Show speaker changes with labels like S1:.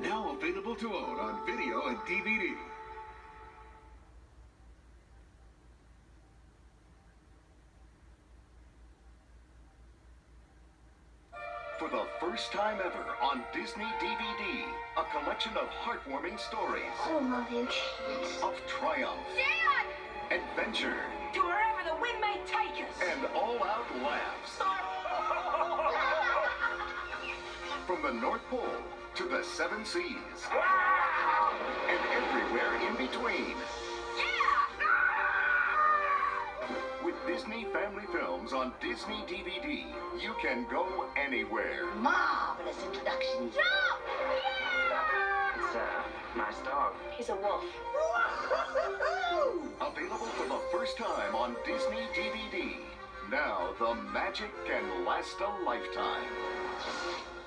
S1: Now available to own on video and DVD. For the first time ever on Disney DVD, a collection of heartwarming stories.
S2: I love you.
S1: Of triumph.
S3: Dad!
S1: Adventure.
S3: To wherever the wind may take us.
S1: And all-out laughs. From the North Pole to the Seven Seas. And everywhere in between. With Disney Family Films on Disney DVD, you can go anywhere.
S2: Marvelous introduction.
S3: Jump!
S4: It's a nice dog.
S3: He's a wolf.
S1: Available for the first time on Disney DVD. Now the magic can last a lifetime.